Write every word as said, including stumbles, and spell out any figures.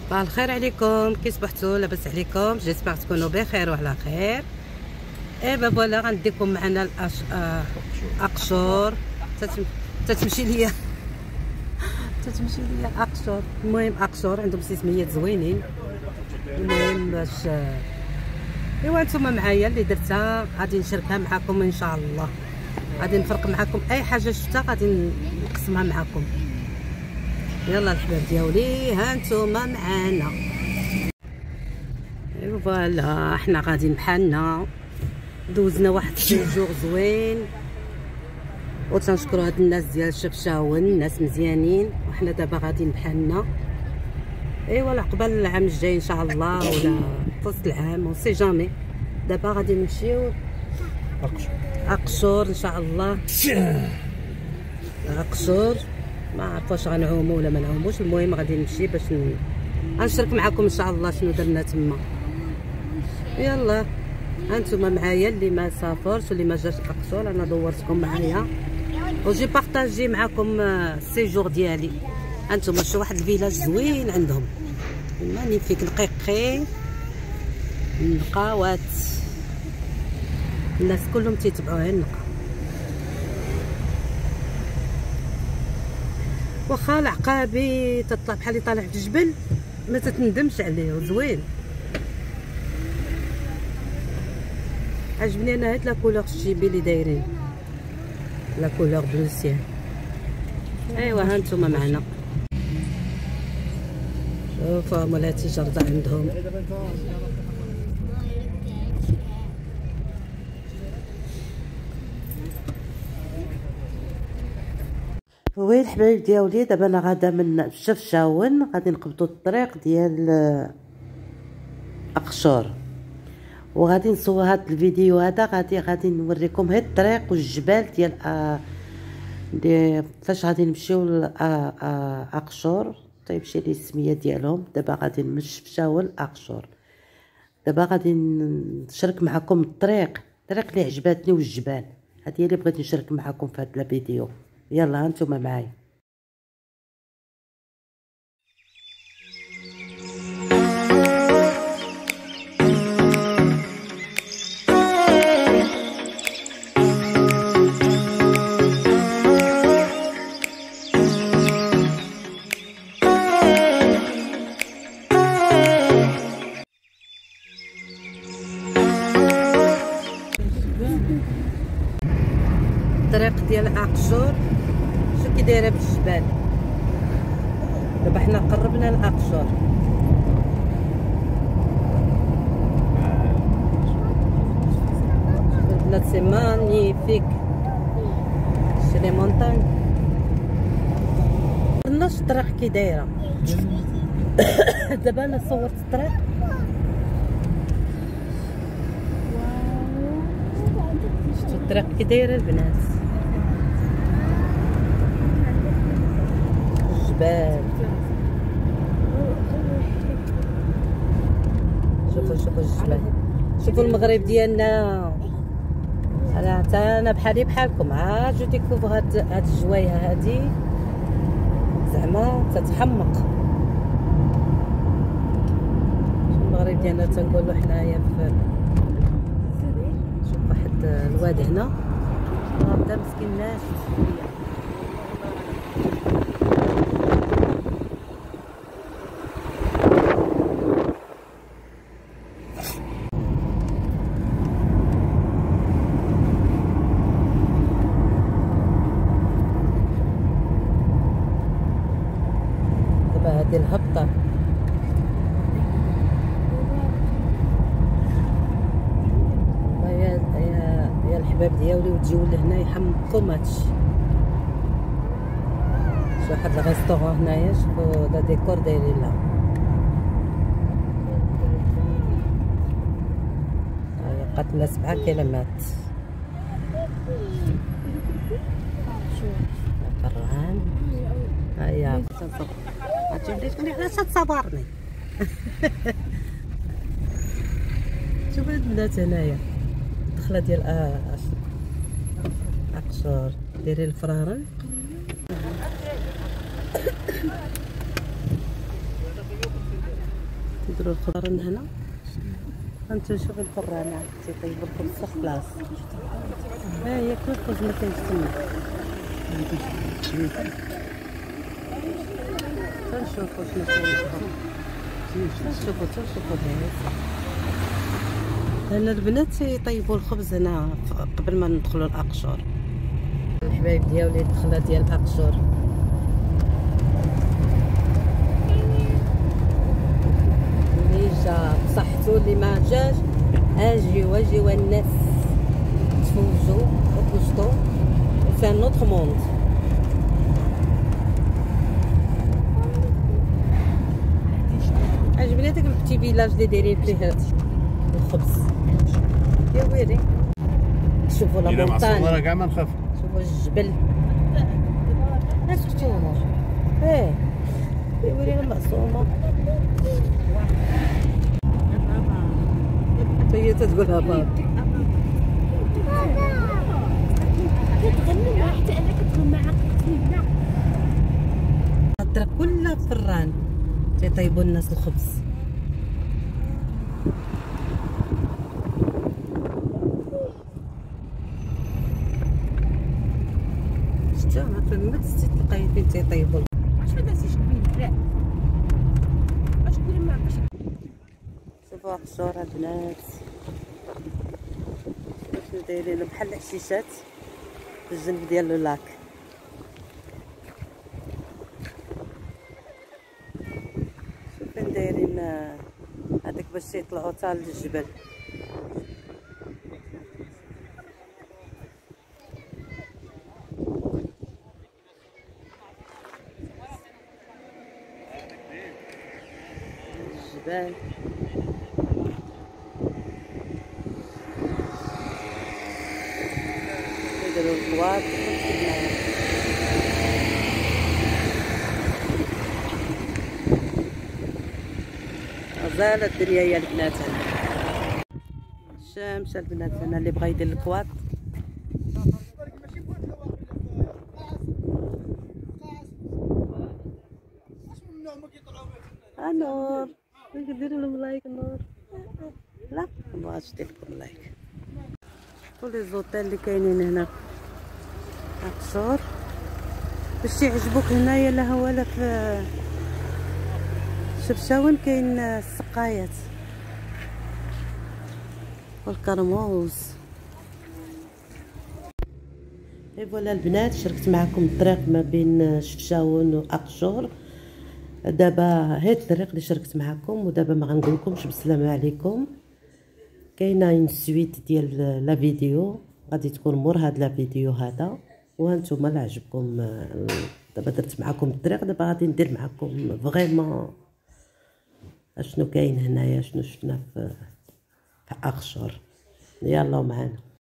صباح الخير عليكم، كي صبحتوا؟ لاباس عليكم؟ جيسبر تكونوا بخير وعلى خير. ايوا فوالا غنديكم معنا الأش... آه... اقشور. تتم... تتمشي ليا تتمشي ليا اقشور. المهم اقشور عندهم سميات زوينين. المهم باش ايوا نتوما معايا اللي درتها غادي نشاركها معكم ان شاء الله. غادي نفرق معكم اي حاجه شفتها غادي نقسمها معكم. يلا الحباب ديالي ها نتوما معانا. ايوا فوالا حنا غاديين بحالنا، دوزنا واحد السيجور زوين وتنشكروا هاد الناس ديال شفشاون، الناس مزيانين. وحنا دابا غاديين بحالنا ايوا لعقبال العام الجاي ان شاء الله ولا في وسط العام وسي جامي. دابا غادي نمشيو اقشور ان شاء الله. اقشور ما عرف واش غنعومو ولا ما نعوموش. المهم غادي نمشي باش غنشارك معكم ان شاء الله شنو درنا تما. يلا هانتوما معايا اللي ما سافرش واللي ما جاش اقشور، انا دورتكم معايا وجي بارطاجي معكم السيجور ديالي. هانتوما شي واحد الفيلاج زوين عندهم مانيفيك، نقيقي النقاوات، الناس كلهم تيتبعوها النقا. واخا العقابي تطلع بحال طالع في الجبل ما تتندمش عليه، زوين. عجبني انا هاد لا كولور الشيبي اللي دايرين، لا كولور بلو سيان. ايوا ها نتوما معنا شوفوا مولاتي جرده عندهم. وين الحبايب ديالي دابا انا غادا من شفشاون غادي نقبطوا الطريق ديال اقشور، وغادي نصور هذا الفيديو هذا غادي غادي نوريكم هاد الطريق والجبال ديال آه دي فاش غادي نمشيو لاقشور. طيب شي لي السميه ديالهم. دابا غادي من شفشاون اقشور. دابا غادي نشارك معكم الطريق الطريق اللي عجباتني والجبال. هذه هي اللي بغيت نشارك معكم في هذا الفيديو. يلا هانتوما معايا. الطريق ديال اقشور شو كي دايره بالجبال. دابا حنا قربنا لاقشور. البلاد سي مانيفيك، شي لي مونطان. قلناش الطريق كي دايره. دابا انا صورت الطريق شفتو الطريق كي دايره البنات. جبال شوفوا شوفوا الجبال، شوفوا المغرب ديالنا. انا حتى انا بحالي بحالكم ها جو ديكوفر هاد هاد الجوايه هادي زعما تتحمق. المغرب ديالنا تنقولوا حنايا في شوف واحد الواد هنا بدا مسكين الناس شويه. دابا هادي الهبطه يا يا يا الحباب ديالي، وتجيو لهنا يحمقكم هادشي. شي واحد الريستورون هنايا شوفوا دا ديكور دايرين لها. هاهي بقات لنا سبعة كيلومتر. قران هيا غتولي تقولي علاش تصابرني. شوفوا هاد البنات هنايا الدخله ديال اقشور دايرين الفرارن. نديرو الخضر من هنا. انتو شوفوا الفرانه تيطيبوا الخبز في بلاص. ها هي كل الخبز ما كاينش تما. تنشوفوا شنو كاين. تنشوفوا تنشوفوا هنا البنات تيطيبوا الخبز هنا قبل ما ندخلوا الاقشور. الحبايب ديالي الدخله ديال الاقشور. اللي جا بصحتو اللي ما جاش اجيو اجيو الناس تفوجوا وكشطوا في ان اوتر موند. عجبني داك البتي فيلاج اللي دايرين فيه الخبز يا ويلي. شوفوا لا مونطان راه كاع ما نخاف. شوفوا الجبل اسكتوا ايه يا ويلي المعصومه هي تتقولها بابا كتغني معاه حتى انا كتغني معاه قلبي. الطريق كلها فران تيطيبوا الناس الخبز. شتو ما فهمتش تلقاي فين تيطيبوا. واش ما دازيش كبير لا واش كبير ما عرفتش. شوفوا قشور البنات شنو دايرين بحال الحشيشات في الجنب ديال اللاك. شوف فين دايرين هذاك باش يطلعوا حتى للجبل. الجبال يديروا الكواط غزاله الدنيا يا البنات. هنا الشمس البنات هنا اللي بغا يدير الكواط. نور نديروا لهم لايك. نور لا ما بغاتش دير لكم لايك. شوفوا لي زوطيل اللي كاينين هنا اقشور باش يعجبوك. هنايا لا هو لا في شبشاون كاين السقايات والكرموز. اي فوالا البنات شاركت معكم الطريق ما بين شفشاون واقشور. دابا هاد الطريق اللي شاركت معكم ودابا ما غنقولكمش بالسلامه عليكم. كاينه اون سويت ديال لا فيديو غادي تكون مور هاد لا فيديو هذا. وهانتوما لا عجبكم دابا درت معكم الطريق. دابا غادي ندير معكم فريمون اشنو كاين هنايا شنو شفنا في اقشور. يلا معانا.